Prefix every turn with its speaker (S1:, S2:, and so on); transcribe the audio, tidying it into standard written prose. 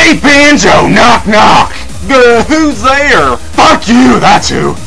S1: Hey, Banjo! Knock, knock!
S2: Who's there?
S1: Fuck you, that's who!